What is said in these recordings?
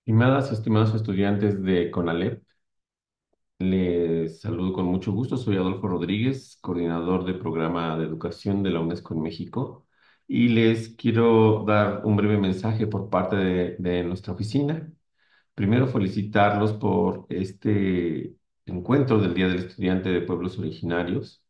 Estimadas y estimados estudiantes de CONALEP, les saludo con mucho gusto. Soy Adolfo Rodríguez, coordinador del programa de educación de la UNESCO en México, y les quiero dar un breve mensaje por parte de nuestra oficina. Primero, felicitarlos por este encuentro del Día del Estudiante de Pueblos Originarios.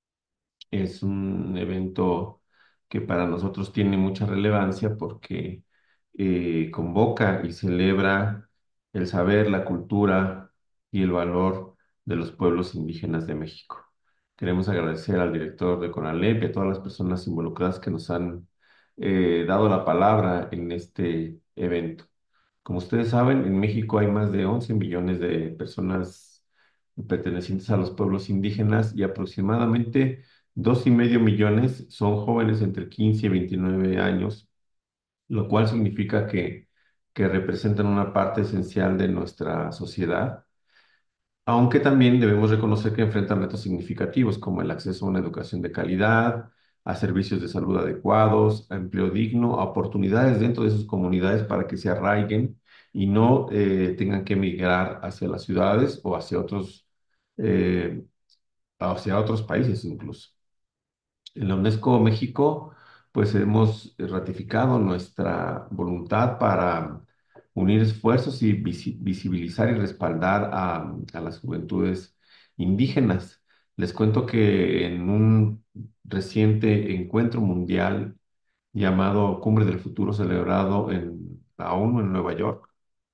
Es un evento que para nosotros tiene mucha relevancia porque convoca y celebra el saber, la cultura y el valor de los pueblos indígenas de México. Queremos agradecer al director de CONALEP y a todas las personas involucradas que nos han dado la palabra en este evento. Como ustedes saben, en México hay más de 11 millones de personas pertenecientes a los pueblos indígenas y aproximadamente 2,5 millones son jóvenes entre 15 y 29 años, lo cual significa que representan una parte esencial de nuestra sociedad, aunque también debemos reconocer que enfrentan retos significativos como el acceso a una educación de calidad, a servicios de salud adecuados, a empleo digno, a oportunidades dentro de sus comunidades para que se arraiguen y no tengan que emigrar hacia las ciudades o eh, hacia otros países incluso. En la UNESCO México, pues hemos ratificado nuestra voluntad para unir esfuerzos y visibilizar y respaldar a las juventudes indígenas. Les cuento que en un reciente encuentro mundial llamado Cumbre del Futuro, celebrado en la ONU en Nueva York,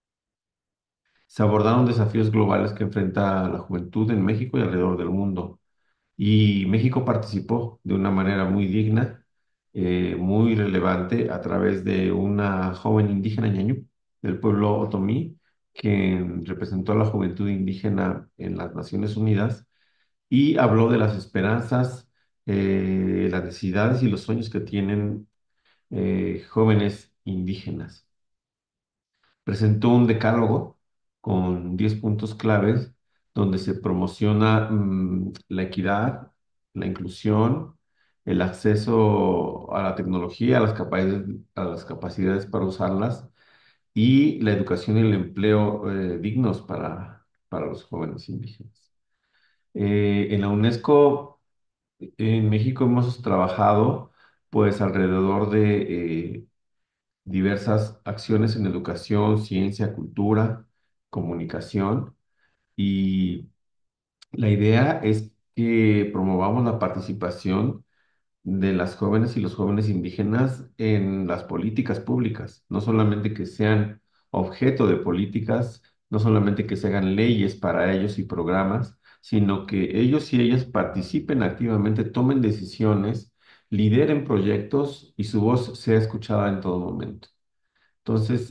se abordaron desafíos globales que enfrenta la juventud en México y alrededor del mundo. Y México participó de una manera muy digna, muy relevante, a través de una joven indígena ñañú del pueblo otomí, que representó a la juventud indígena en las Naciones Unidas y habló de las esperanzas, las necesidades y los sueños que tienen jóvenes indígenas. Presentó un decálogo con 10 puntos claves donde se promociona la equidad, la inclusión, el acceso a la tecnología, a las capacidades para usarlas y la educación y el empleo dignos para los jóvenes indígenas. En la UNESCO, en México hemos trabajado pues alrededor de diversas acciones en educación, ciencia, cultura, comunicación, y la idea es que promovamos la participación de las jóvenes y los jóvenes indígenas en las políticas públicas, no solamente que sean objeto de políticas, no solamente que se hagan leyes para ellos y programas, sino que ellos y ellas participen activamente, tomen decisiones, lideren proyectos y su voz sea escuchada en todo momento. Entonces,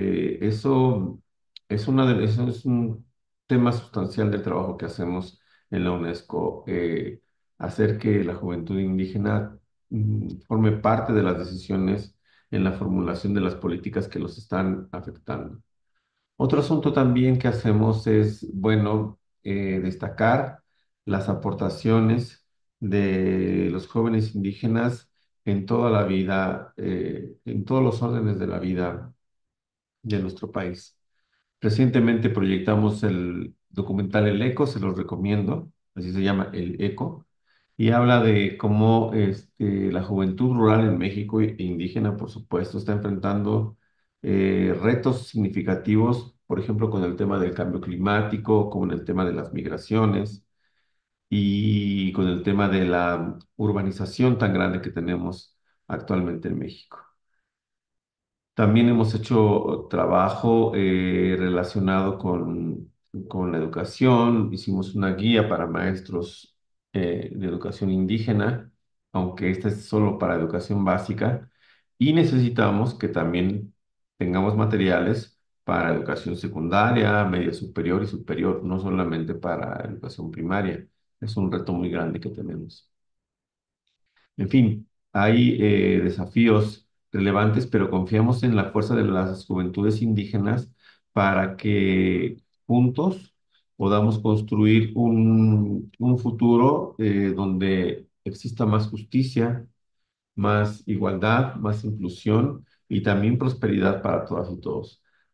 eso es un tema sustancial del trabajo que hacemos en la UNESCO, hacer que la juventud indígena forme parte de las decisiones en la formulación de las políticas que los están afectando. Otro asunto también que hacemos es, bueno, destacar las aportaciones de los jóvenes indígenas en toda la vida, en todos los órdenes de la vida de nuestro país. Recientemente proyectamos el documental El Eco, se los recomiendo, así se llama El Eco, y habla de cómo la juventud rural en México e indígena, por supuesto, está enfrentando retos significativos, por ejemplo, con el tema del cambio climático, con el tema de las migraciones y con el tema de la urbanización tan grande que tenemos actualmente en México. También hemos hecho trabajo relacionado con la educación. Hicimos una guía para maestros de educación indígena, aunque esta es solo para educación básica. Y necesitamos que también tengamos materiales para educación secundaria, media superior y superior, no solamente para educación primaria. Es un reto muy grande que tenemos. En fin, hay desafíos relevantes, pero confiamos en la fuerza de las juventudes indígenas para que juntos podamos construir un futuro donde exista más justicia, más igualdad, más inclusión y también prosperidad para todas y todos.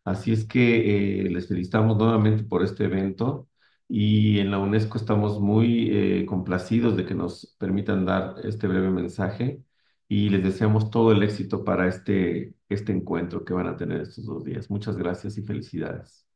Así es que les felicitamos nuevamente por este evento y en la UNESCO estamos muy complacidos de que nos permitan dar este breve mensaje y les deseamos todo el éxito para este encuentro que van a tener estos 2 días. Muchas gracias y felicidades.